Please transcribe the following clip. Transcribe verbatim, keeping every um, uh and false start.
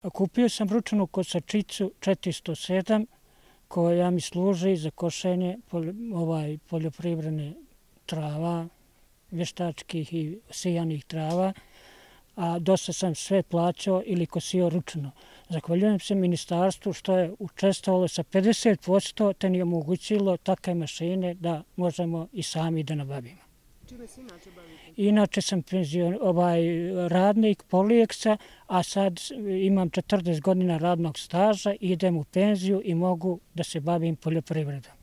Kupio sam ručnu kosačicu četiristo sedam koja mi služi za košenje ovaj, poljoprivredne trava, vještačkih i sijanih trava, a dosta sam sve plaćao ili kosio ručno. Zahvaljujem se ministarstvu što je učestvovalo sa pedeset posto te ni omogućilo takve mašine da možemo i sami da nabavimo. Čime se inače bavite? Inače sam penzion, ovaj, radnik Polijeksa, a sad imam četrdeset godina radnog staža, idem u penziju i mogu da se bavim poljoprivredom.